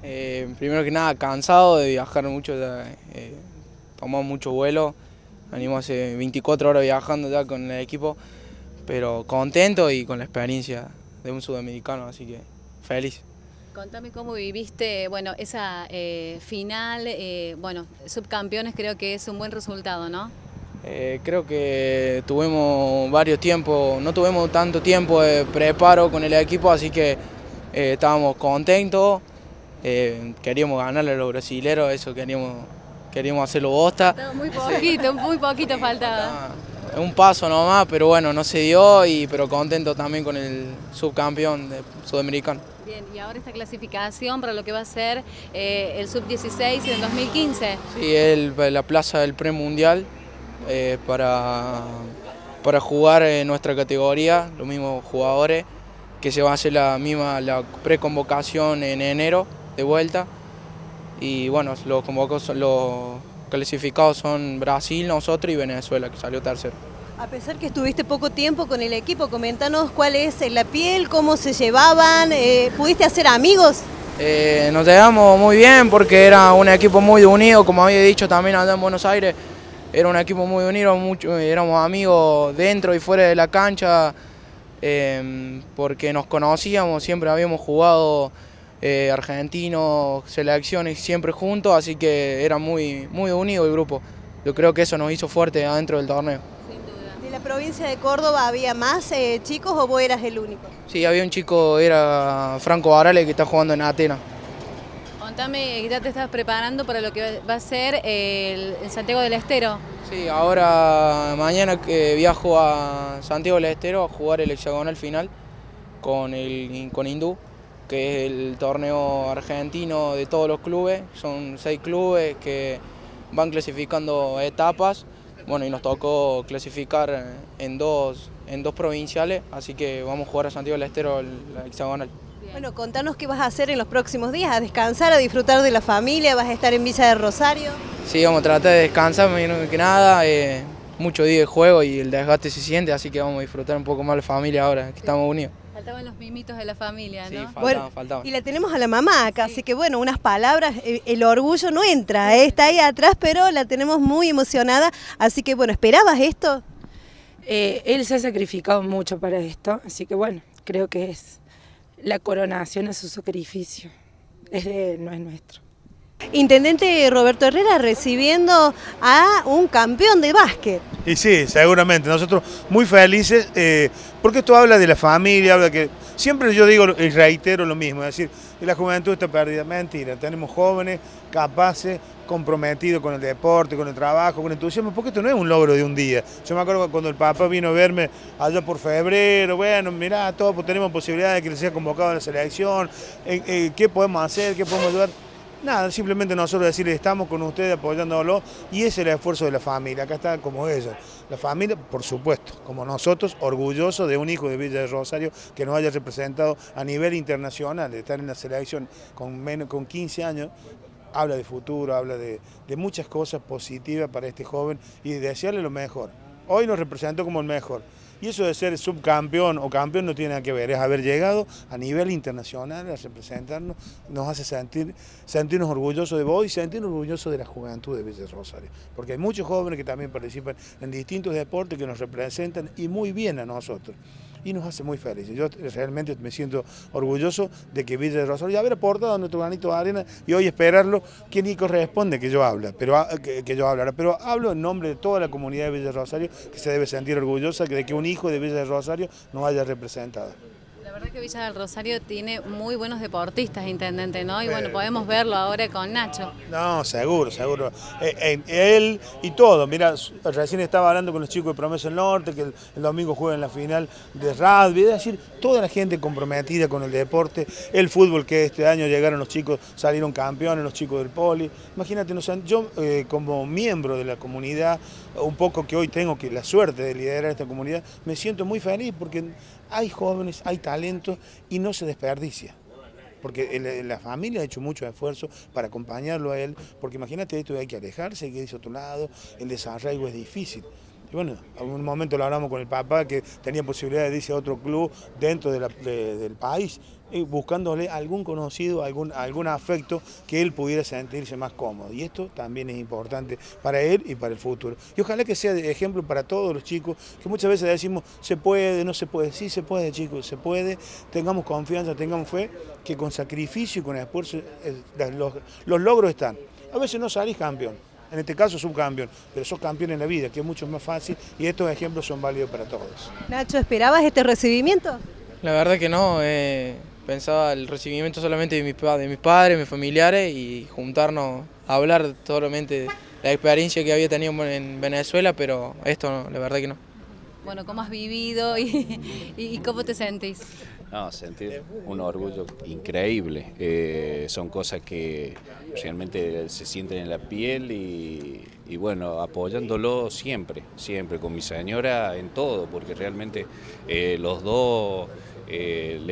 Primero que nada, cansado de viajar mucho, tomamos mucho vuelo, venimos hace 24 horas viajando ya con el equipo, pero contento y con la experiencia de un sudamericano, así que feliz. Contame cómo viviste, bueno, esa final, bueno, subcampeones creo que es un buen resultado, ¿no? Creo que tuvimos varios tiempos, no tuvimos tanto tiempo de preparo con el equipo, así que estábamos contentos, queríamos ganarle a los brasileros, eso queríamos hacerlo bosta. Faltaba muy poquito faltaba. Un paso nomás, pero bueno, no se dio, pero contento también con el subcampeón sudamericano. Bien, y ahora esta clasificación para lo que va a ser el sub-16 del 2015. Sí, la plaza del premundial para jugar en nuestra categoría, los mismos jugadores, que se va a hacer la preconvocación en enero de vuelta. Y bueno, los clasificados son Brasil, nosotros y Venezuela, que salió tercero. A pesar que estuviste poco tiempo con el equipo, comentanos cuál es la piel, cómo se llevaban, ¿pudiste hacer amigos? Nos llevamos muy bien porque era un equipo muy unido, como había dicho también allá en Buenos Aires, era un equipo muy unido, éramos amigos dentro y fuera de la cancha, porque nos conocíamos, siempre habíamos jugado argentinos, selecciones siempre juntos, así que era muy unido el grupo. Yo creo que eso nos hizo fuerte adentro del torneo. ¿De la provincia de Córdoba había más chicos o vos eras el único? Sí, había un chico, era Franco Barale, que está jugando en Atenas. Contame, ya te estás preparando para lo que va a ser el Santiago del Estero. Sí, ahora mañana viajo a Santiago del Estero a jugar el hexagonal final con Hindú, que es el torneo argentino de todos los clubes. Son 6 clubes que van clasificando etapas. Bueno, y nos tocó clasificar en dos provinciales, así que vamos a jugar a Santiago del Estero la hexagonal. Bueno, contanos qué vas a hacer en los próximos días, a descansar, a disfrutar de la familia, vas a estar en Villa de Rosario. Sí, vamos a tratar de descansar, menos que nada, mucho día de juego y el desgaste se siente, así que vamos a disfrutar un poco más la familia ahora que estamos unidos. Faltaban los mimitos de la familia, ¿no? Sí, faltaban. Y la tenemos a la mamá acá, así que bueno, unas palabras, el orgullo no entra, está ahí atrás, pero la tenemos muy emocionada, así que bueno, ¿esperabas esto? Él se ha sacrificado mucho para esto, así que bueno, creo que es la coronación a su sacrificio, es de él, no es nuestro. Intendente Roberto Herrera recibiendo a un campeón de básquet. Y sí, seguramente, nosotros muy felices, porque esto habla de la familia, habla que siempre yo digo y reitero lo mismo, es decir, que la juventud está perdida, mentira, tenemos jóvenes capaces, comprometidos con el deporte, con el trabajo, con el entusiasmo, porque esto no es un logro de un día. Yo me acuerdo cuando el papá vino a verme allá por febrero, bueno, mirá, todos pues, tenemos posibilidades de que sea convocado a la selección, ¿qué podemos hacer, qué podemos ayudar? Nada, simplemente nosotros decirles estamos con ustedes apoyándolo y ese es el esfuerzo de la familia, acá está como ella. La familia, por supuesto, como nosotros, orgullosos de un hijo de Villa de Rosario que nos haya representado a nivel internacional, de estar en la selección con 15 años, habla de futuro, habla de muchas cosas positivas para este joven y de desearle lo mejor. Hoy nos representó como el mejor. Y eso de ser subcampeón o campeón no tiene nada que ver, es haber llegado a nivel internacional a representarnos, nos hace sentirnos orgullosos de vos y sentirnos orgullosos de la juventud de Villa de Rosario. Porque hay muchos jóvenes que también participan en distintos deportes que nos representan y muy bien a nosotros. Y nos hace muy felices. Yo realmente me siento orgulloso de que Villa de Rosario haber aportado nuestro granito de arena y hoy esperarlo, que ni corresponde que yo hablara, pero hablo en nombre de toda la comunidad de Villa de Rosario que se debe sentir orgullosa de que un hijo de Villa de Rosario nos haya representado. La verdad que Villa del Rosario tiene muy buenos deportistas, intendente, ¿no? Y bueno, podemos verlo ahora con Nacho. No, seguro. Él y todo. Mira, recién estaba hablando con los chicos de Promesa del Norte, que el domingo juegan la final de rugby. Es decir, toda la gente comprometida con el deporte, el fútbol que este año llegaron los chicos, salieron campeones, los chicos del Poli. Imagínate, yo como miembro de la comunidad, un poco que hoy tengo la suerte de liderar esta comunidad, me siento muy feliz porque hay jóvenes, hay talento y no se desperdicia. Porque la familia ha hecho mucho esfuerzo para acompañarlo a él, porque imagínate esto, hay que alejarse, hay que irse a otro lado, el desarraigo es difícil. bueno, en un momento lo hablamos con el papá, que tenía posibilidad de irse a otro club dentro del país, buscándole algún conocido, algún afecto que él pudiera sentirse más cómodo. Y esto también es importante para él y para el futuro. Y ojalá que sea de ejemplo para todos los chicos, que muchas veces decimos, se puede, no se puede. Sí se puede, chicos, se puede. Tengamos confianza, tengamos fe, que con sacrificio y con esfuerzo los logros están. A veces no salís campeón, en este caso subcampeón, pero sos campeón en la vida, que es mucho más fácil, y estos ejemplos son válidos para todos. Nacho, ¿esperabas este recibimiento? La verdad que no, pensaba el recibimiento solamente de mis padres, mis familiares, y juntarnos a hablar solamente de la experiencia que había tenido en Venezuela, pero esto no, la verdad que no. Bueno, ¿cómo has vivido y cómo te sentís? No, sentir un orgullo increíble. Son cosas que realmente se sienten en la piel y bueno, apoyándolo siempre, con mi señora en todo, porque realmente los dos le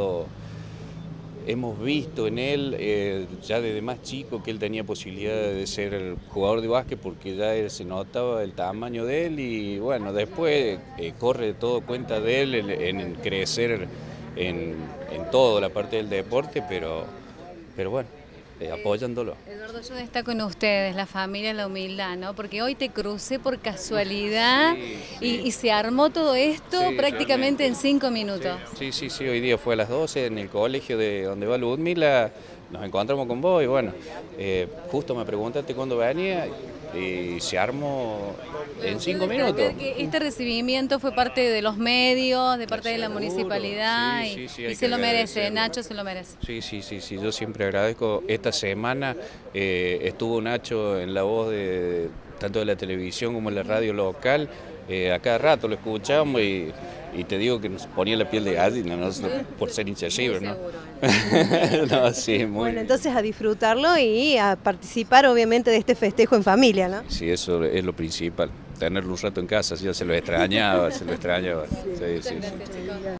hemos visto en él, ya desde más chico, que él tenía posibilidad de ser el jugador de básquet, porque ya se notaba el tamaño de él, y bueno, después corre todo cuenta de él en crecer en toda la parte del deporte, pero bueno, apoyándolo. Eduardo, yo destaco en ustedes, la familia, la humildad, ¿no? Porque hoy te crucé por casualidad y se armó todo esto prácticamente en 5 minutos. Sí, hoy día fue a las 12 en el colegio de donde va Ludmila, nos encontramos con vos y bueno, justo me preguntaste cuándo venía y se armó en 5 minutos. Este recibimiento fue parte de los medios, de parte de la municipalidad y se lo merece, Nacho se lo merece. Sí, yo siempre agradezco. Esta semana estuvo Nacho en la voz tanto de la televisión como en la radio local, a cada rato lo escuchamos y te digo que nos ponía la piel de gallina, ¿no? Por ser hincha River, ¿no? No, sí, muy bueno, entonces a disfrutarlo y a participar obviamente de este festejo en familia, ¿no? Sí, eso es lo principal, tenerlo un rato en casa, ya se lo extrañaba, Sí.